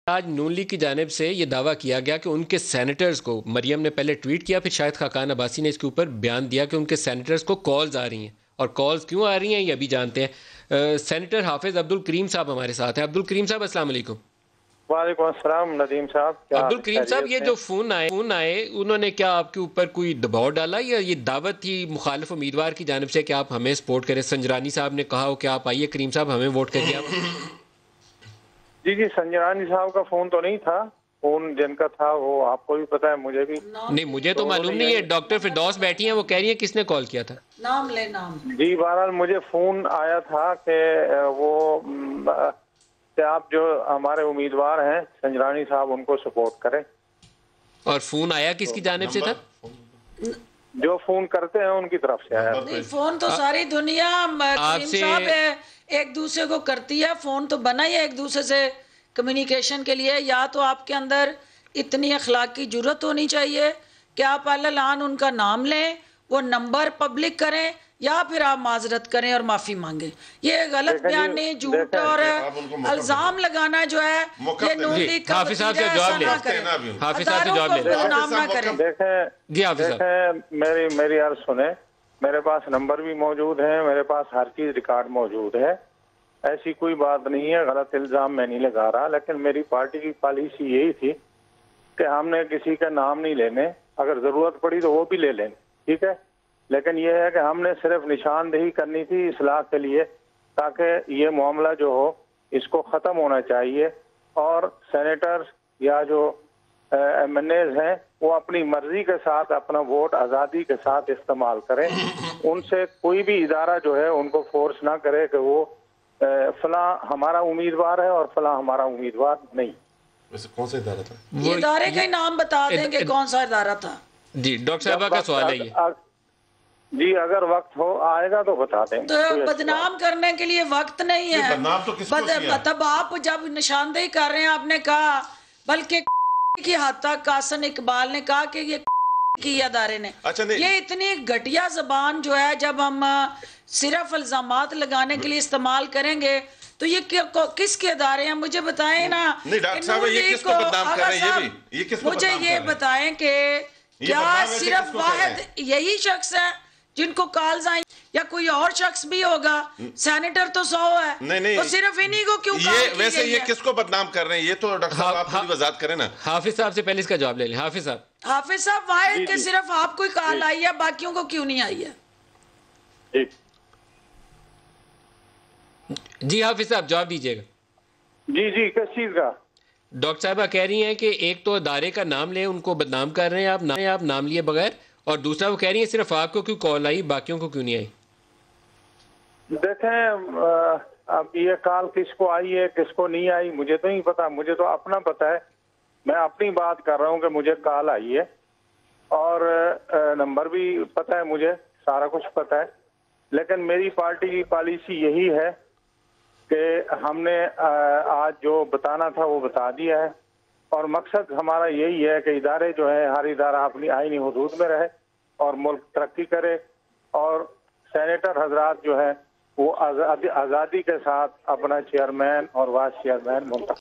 आज नून लीग की जानिब से ये दावा किया गया कि उनके सेनेटर्स को, मरियम ने पहले ट्वीट किया, फिर शायद खाकान अब्बासी ने इसके ऊपर बयान दिया कि उनके सेनेटर्स को कॉल्स आ रही हैं, और कॉल्स क्यों आ रही हैं ये अभी जानते हैं। सेनेटर हाफिज अब्दुल करीम साहब हमारे साथ हैं। अब्दुल करीम साहब, अस्सलाम वालेकुम। वालेकुम अस्सलाम नदीम साहब, क्या अब्दुल करीम साहब, ये जो फोन आए उन्होंने क्या आपके ऊपर कोई दबाव डाला, या ये दावत थी मुखालिफ उम्मीदवार की जानिब से कि आप हमें सपोर्ट करें? संजरानी साहब ने कहा हो कि आप आइए करीम साहब, हमें वोट करके आप। जी, संजरानी साहब का फोन तो नहीं था। फोन जिनका था वो आपको भी पता है, मुझे भी नहीं, मुझे तो मालूम नहीं है। डॉक्टर फिरदौस बैठी हैं, वो कह रही है किसने कॉल किया था। नाम ले नाम। जी, बहरहाल मुझे फोन आया था कि वो कि आप जो हमारे उम्मीदवार हैं संजरानी साहब, उनको सपोर्ट करें। और फोन आया किसकी जानिब से था? जो फोन करते हैं उनकी तरफ से आया। नहीं, फोन तो सारी दुनिया आपसे एक दूसरे को करती है। फोन तो बना ही है एक दूसरे से कम्युनिकेशन के लिए। या तो आपके अंदर इतनी अखलाक की जरूरत होनी चाहिए कि आप अल्लाह उनका नाम लें, वो नंबर पब्लिक करें, या फिर आप माजरत करें और माफी मांगे। ये गलत बयान नहीं, झूठ और अल्जाम लगाना जो है ये नून लीग का हाफिज साहब से जवाब ले, हाफिज साहब से जवाब ले, गुमनाम ना करें। देखें मेरी अर्ज सुने। मेरे पास नंबर भी मौजूद है, मेरे पास हर चीज रिकॉर्ड मौजूद है। ऐसी कोई बात नहीं है, गलत इल्जाम मैं नहीं लगा रहा। लेकिन मेरी पार्टी की पॉलिसी यही थी कि हमने किसी का नाम नहीं लेने, अगर जरूरत पड़ी तो वो भी ले लें, ठीक है। लेकिन यह है कि हमने सिर्फ निशानदेही करनी थी इस्लाह के लिए, ताकि ये मामला जो हो इसको ख़त्म होना चाहिए। और सेनेटर्स या जो एमएनएज हैं वो अपनी मर्जी के साथ अपना वोट आज़ादी के साथ इस्तेमाल करें। उनसे कोई भी इदारा जो है उनको फोर्स ना करे कि वो फला हमारा उम्मीदवार है और फला हमारा उम्मीदवार नहीं। वैसे कौन सा इदारा था? ये इदारे का नाम बता देंगे कौन सा इदारा था। जी, डॉक्टर साहब का सवाल है ये। जी, अगर वक्त हो आएगा तो बता दें। तो बदनाम करने के लिए वक्त नहीं है। बदनाम तो किसको किया? तब आप जब निशानदेही कर रहे हैं, आपने कहा, बल्कि की हद तक कासन इकबाल ने कहा कि ये की अदारे ने। अच्छा, ये इतनी घटिया जबान जो है जब हम सिर्फ इल्जामात लगाने के लिए इस्तेमाल करेंगे तो ये किसके अदारे हैं? मुझे बताएं ना। नहीं डॉक्टर साहब, ये किसको बदनाम कर रहे हैं? ये किसको मुझे ये बताएं कि क्या सिर्फ वाहिद यही शख्स है जिनको कॉल्स आई, या कोई और शख्स भी होगा? सेनेटर तो 100 है। नहीं, तो सिर्फ इन्हीं को क्यों ये वैसे ये किसको बदनाम कर रहे हैं? ये तो डॉक्टर साहब आप खुद वजाहत करें ना। हाफिज साहब से पहले इसका जवाब ले लें। हाफिज साहब वाहिद के सिर्फ आपको ही कॉल आई है, बाकियों को क्यों नहीं आई है? जी हाफिज साहब जवाब दीजिएगा। जी, किस चीज का? डॉक्टर साहबा कह रही हैं कि एक तो अदारे का नाम ले, उनको बदनाम कर रहे हैं आप नाम लिए बगैर, और दूसरा वो कह रही है सिर्फ आपको क्यों कॉल आई, बाकियों को क्यों नहीं आई? देखें, अब ये कॉल किसको आई है किसको नहीं आई मुझे तो नहीं पता। मुझे तो अपना पता है, मैं अपनी बात कर रहा हूँ कि मुझे कॉल आई है और नंबर भी पता है, मुझे सारा कुछ पता है। लेकिन मेरी पार्टी की पॉलिसी यही है कि हमने आज जो बताना था वो बता दिया है, और मकसद हमारा यही है कि इदारे जो है, हर इदारा अपनी आईनी हुदूद में रहे और मुल्क तरक्की करे, और सेनेटर हजरात जो है वो आज़ादी के साथ अपना चेयरमैन और वाइस चेयरमैन मुंतखब